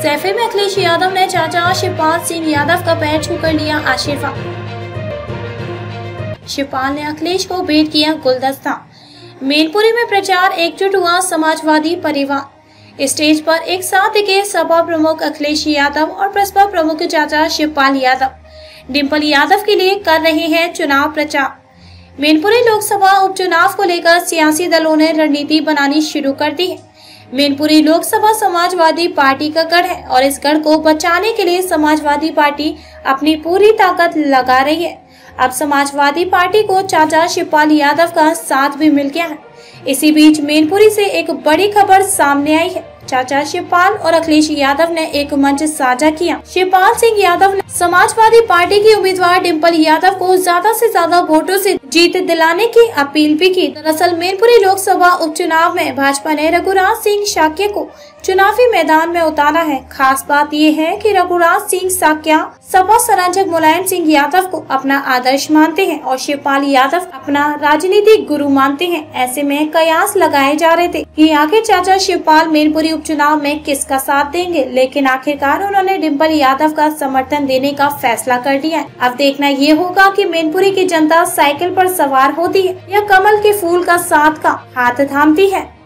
सैफे में अखिलेश यादव ने चाचा शिवपाल सिंह यादव का पैर छूकर लिया आशीर्वाद। शिवपाल ने अखिलेश को भेंट किया गुलदस्ता। मैनपुरी में प्रचार एकजुट हुआ समाजवादी परिवार। स्टेज पर एक साथ दिखे सपा प्रमुख अखिलेश यादव और बसपा प्रमुख चाचा शिवपाल यादव। डिम्पल यादव के लिए कर रहे हैं चुनाव प्रचार। मैनपुरी लोकसभा उपचुनाव को लेकर सियासी दलों ने रणनीति बनानी शुरू कर दी है। मैनपुरी लोकसभा समाजवादी पार्टी का गढ़ है और इस गढ़ को बचाने के लिए समाजवादी पार्टी अपनी पूरी ताकत लगा रही है। अब समाजवादी पार्टी को चाचा शिवपाल यादव का साथ भी मिल गया है। इसी बीच मैनपुरी से एक बड़ी खबर सामने आई है। चाचा शिवपाल और अखिलेश यादव ने एक मंच साझा किया। शिवपाल सिंह यादव ने समाजवादी पार्टी की उम्मीदवार डिम्पल यादव को ज्यादा से ज्यादा वोटों से जीत दिलाने की अपील भी की। दरअसल मैनपुरी लोकसभा उपचुनाव में भाजपा ने रघुराज सिंह साक्य को चुनावी मैदान में उतारा है। खास बात ये है कि रघुराज सिंह साक्य सपा संरक्षक मुलायम सिंह यादव को अपना आदर्श मानते हैं और शिवपाल यादव अपना राजनीतिक गुरु मानते हैं। ऐसे में कयास लगाए जा रहे थे कि आखिर चाचा शिवपाल मैनपुरी उपचुनाव में किसका साथ देंगे, लेकिन आखिरकार उन्होंने डिम्पल यादव का समर्थन देने का फैसला कर दिया है। अब देखना ये होगा कि मैनपुरी की जनता साइकिल पर सवार होती है या कमल के फूल का साथ का हाथ थामती है।